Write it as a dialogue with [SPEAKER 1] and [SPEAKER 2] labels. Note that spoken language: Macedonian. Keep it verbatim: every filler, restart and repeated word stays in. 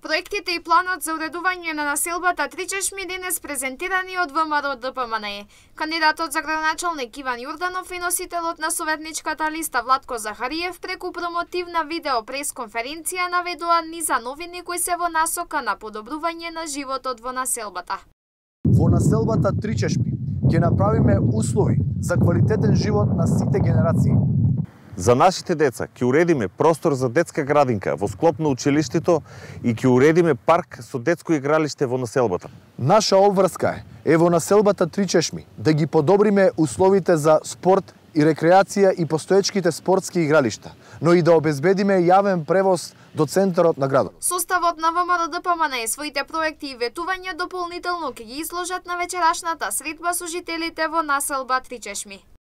[SPEAKER 1] Проектите и планот за уредување на населбата Три чешми денес презентирани од ВМРО Д П М Н Е. Кандидатот за градоначалник Иван Јурданов и носителот на советничката листа Владко Захариев преку промотивна видео пресконференција наведоа низа новини кои се во насока на подобрување на животот во населбата.
[SPEAKER 2] Во населбата Три чешми ќе направиме услови за квалитетен живот на сите генерации.
[SPEAKER 3] За нашите деца ќе уредиме простор за детска градинка во склоп на училиштето и ќе уредиме парк со детско игралиште во населбата.
[SPEAKER 2] Наша обврска е во населбата Три чешми да ги подобриме условите за спорт и рекреација и постоечките спортски игралишта, но и да обезбедиме јавен превоз до центарот на градот.
[SPEAKER 1] Составот на ВМРО Д П М Н Е своите проекти и ветувања дополнително ќе ги изложат на вечерашната средба со жителите во населба Три чешми.